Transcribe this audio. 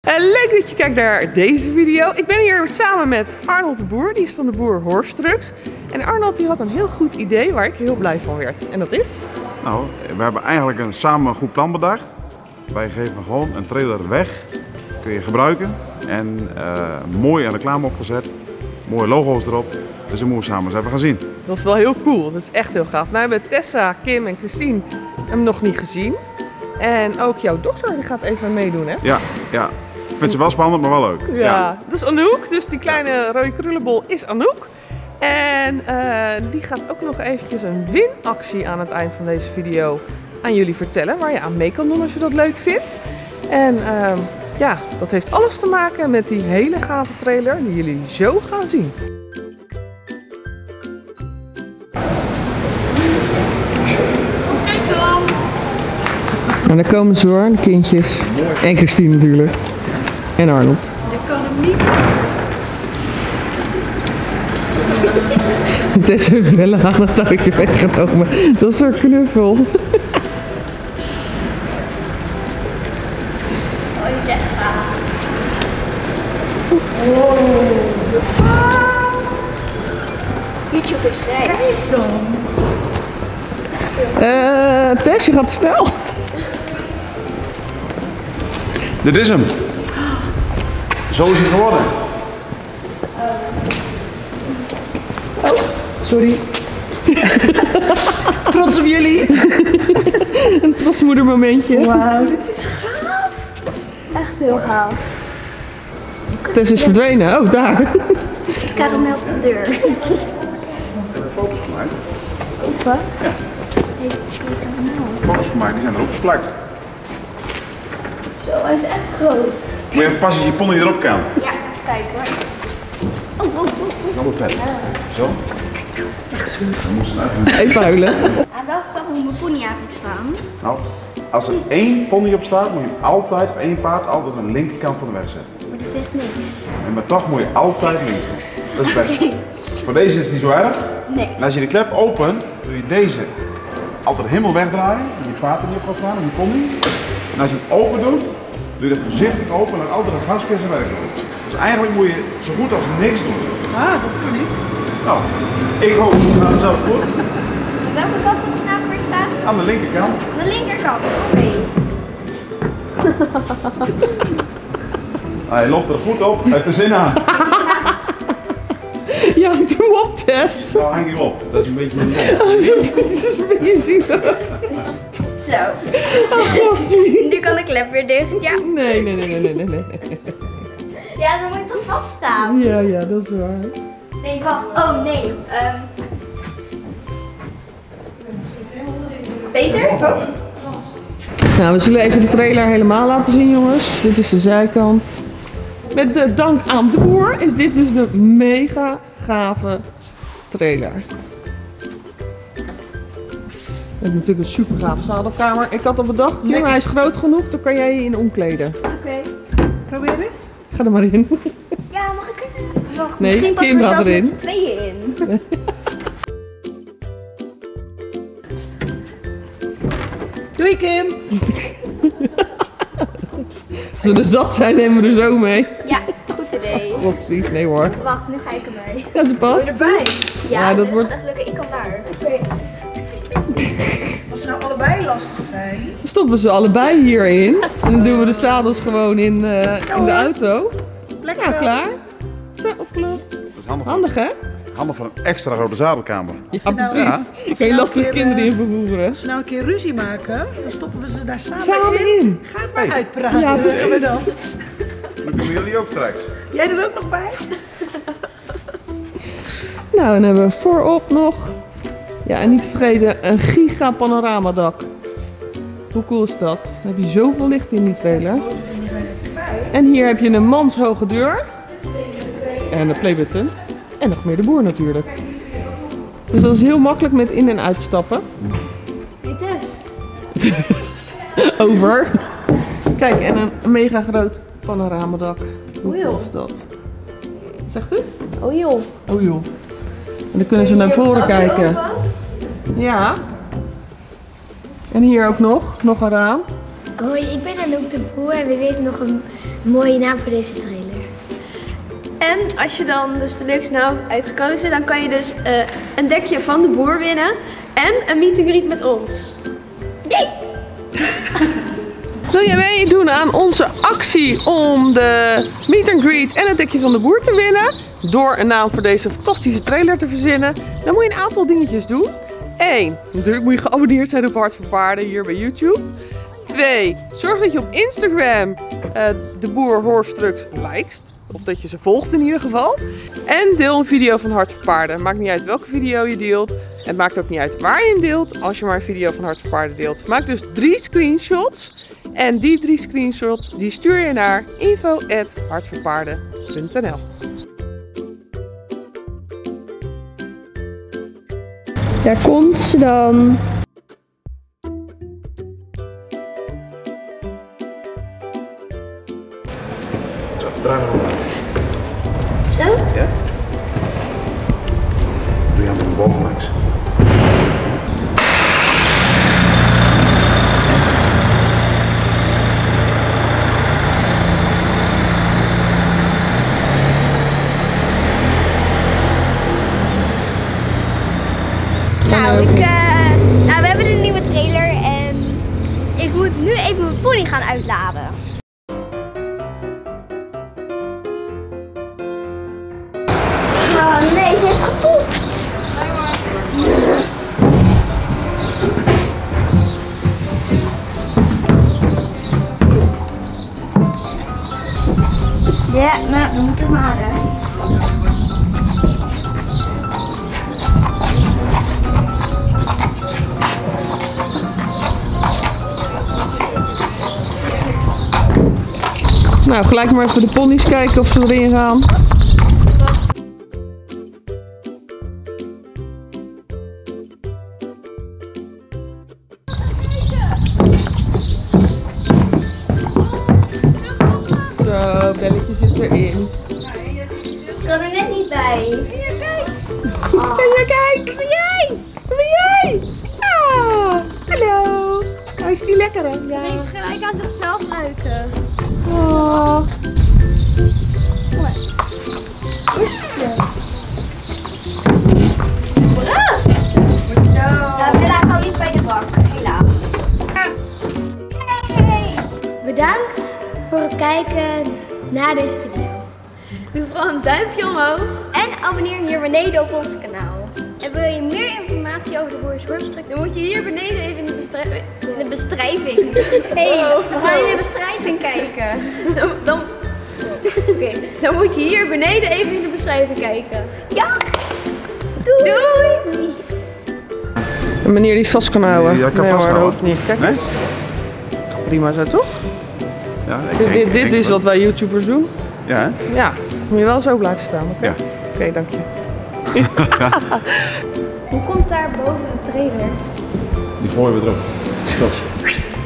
Leuk dat je kijkt naar deze video. Ik ben hier samen met Arnold de Boer, die is van de Boer Horse Trucks. En Arnold die had een heel goed idee waar ik heel blij van werd. En dat is? Nou, we hebben eigenlijk samen een goed plan bedacht. Wij geven gewoon een trailer weg, kun je gebruiken. En mooi een reclame opgezet, mooie logo's erop. Dus dat moeten we samen eens even gaan zien. Dat is wel heel cool, dat is echt heel gaaf. Nou hebben Tessa, Kim en Christine hem nog niet gezien. En ook jouw dochter die gaat even meedoen, hè? Ja. Ik vind ze wel spannend, maar wel leuk. Ja. Dat is Anouk, dus die kleine rode krullenbol is Anouk. En die gaat ook nog eventjes een winactie aan het eind van deze video aan jullie vertellen. Waar je aan mee kan doen als je dat leuk vindt. En ja, dat heeft alles te maken met die hele gave trailer die jullie zo gaan zien. En daar komen ze hoor, de kindjes. En Christine natuurlijk. En Arnold. Dat kan hem niet. Tessa heeft wel aan het touwtje weggenomen. Dat is een knuffel. Oh, die zegt YouTube is rechts. Tess, je gaat snel. Dit is hem. Zo is hij geworden. Oh, sorry. Trots op jullie. Een trotsmoedermomentje. Wauw, dit is gaaf. Echt heel gaaf. Tess is verdwenen. Oh, daar. Het karamel op de deur. Heb je foto's gemaakt? Wat? Ja. Nee, karamel. Foto's gemaakt, die zijn erop geplakt. Zo, hij is echt groot. Moet je even passen als je pony erop kan. Ja, kijk hoor. Oh. Dat wordt vet. Zo. Dan moest het Even huilen. Aan welke kant moet mijn pony eigenlijk staan? Nou, als er één pony op staat, moet je altijd, of één paard, altijd aan de linkerkant van de weg zetten. Maar dat zegt niks. Maar toch moet je altijd links doen. Dat is het beste. Voor deze is het niet zo erg. Nee. En als je de klep opent, doe je deze altijd helemaal wegdraaien. En die paard er niet op gaat staan, en die pony. En als je het open doet, doe je het voorzichtig open en altijd een gastkist en werk doen. Dus eigenlijk moet je zo goed als niks doen. Ah, dat kan niet. Nou, ik hoop dat het gaat zelf goed. Aan welke kant moet het nou weer staan? Aan de linkerkant. Aan de linkerkant, oké. Hij loopt er goed op, hij heeft er zin aan. Ja, doe hem op, Tess. Nou hang je op, dat is een beetje een dom. Dit is een beetje zielig. Zo. Nu kan de klep weer dicht, ja. Nee. Ja, zo moet het toch vaststaan? Ja, dat is waar. Nee, wacht. Oh, nee. Peter? Oh. Nou, we zullen even de trailer helemaal laten zien, jongens. Dit is de zijkant. Met de dank aan de Boer is dit dus de mega gave trailer. We hebben natuurlijk een super gaaf zadelkamer. Ik had al bedacht, Kim, hij is groot genoeg, dan kan jij je in omkleden. Oké. Probeer eens. Ga er maar in. Ja, mag ik er? Wacht, Nee, misschien passen Kim we gaat zelfs erin. met z'n tweeën in. Doei, Kim. Als we er zat zijn, nemen we er zo mee. Ja, goed idee. Godziek, nee hoor. Wacht, nu ga ik erbij. Ja, ze Wil past. je erbij? Ja, dat dit wordt- gaat echt lukken. Ik kan daar. Als ze nou allebei lastig zijn. Dan stoppen ze allebei hierin. En dan doen we de zadels gewoon in de auto. Lekker Ja, zo. klaar. Zo, opgelost. Dat is handig, Handig, hè? handig voor een extra grote zadelkamer. Ja, nou- precies. Ja. Kan je nou lastige een keer, kinderen in vervoeren. Als we nou een keer ruzie maken, dan stoppen we ze daar samen, Samen in. Ga het maar Hey. uitpraten. Ja, precies. Gaan we dan. Dat doen jullie ook straks. Jij er ook nog bij? Nou, en hebben we voorop nog, ja, en niet te vergeten, een giga panoramadak. Hoe cool is dat? Dan heb je zoveel licht in die trailer. En hier heb je een manshoge deur. En een playbutton. En nog meer de Boer natuurlijk. Dus dat is heel makkelijk met in- en uitstappen. Dit is. Over. Kijk, en een mega groot panoramadak. Hoe Oei, cool joh. is dat? Wat zegt u? Oh joh. Oh joh. En dan kunnen ze naar voren kijken. Ja. En hier ook nog een raam. Hoi, ik ben Anouk de Boer en we weten nog een Mooie naam voor deze trailer. En als je dan dus de leukste naam uitgekozen, dan kan je dus een dekje van de boer winnen en een meet and greet met ons. Yay! Wil jij meedoen aan onze actie om de meet and greet en het dekje van de boer te winnen? Door een naam voor deze fantastische trailer te verzinnen, dan moet je een aantal dingetjes doen. 1. Natuurlijk moet je geabonneerd zijn op Hart voor Paarden hier bij YouTube. 2. Zorg dat je op Instagram de boer Horse likest. Of dat je ze volgt in ieder geval. En deel een video van Hart voor Paarden. Maakt niet uit welke video je deelt. Het maakt ook niet uit waar je hem deelt als je maar een video van Hart voor Paarden deelt. Maak dus 3 screenshots. En die 3 screenshots die stuur je naar info@hartvoorpaarden.nl. Daar komt ze dan. Zo, draai maar omlaag. Zo? Ja? Doe je hem bovenlangs. Nou, we hebben een nieuwe trailer en ik moet nu even mijn pony gaan uitladen. Oh nee, ze heeft gepoept. Ja, nou, dan moet het maar. Nou, gelijk maar even de ponies kijken of ze erin gaan. Zo, belletje zit erin. Ze kan er net niet bij. Hier, kijk. Kijk! Wat ben jij? Wat ben jij? Ah, hallo. Oh, is die lekker hè? Ja. Ze neemt gelijk aan zichzelf ruiken. Oh. Nou, Bella kan niet bij de bank, helaas. Hey. Bedankt voor het kijken naar deze video. Doe vooral een duimpje omhoog. En abonneer hier beneden op ons kanaal. En wil je meer informatie over de Boris Horse Truck? Dan moet je hier beneden even in de beschrijving. De bestrijving. Hey, we gaan in de bestrijving kijken. Dan moet je hier beneden even in de beschrijving kijken. Ja! Doei! Doei! Een manier die het vast kan houden. Ja, kan nee hoor, dat vasthouden. hoeft niet. Kijk Nee? eens. Toch prima zo, toch? Ja, Dit is wat wij YouTubers doen. Ja, hè? Ja, moet je wel zo blijven staan, oké? Ja. Oké, dank je. Hoe komt daar boven een trailer? Die gooien we erop. Stop.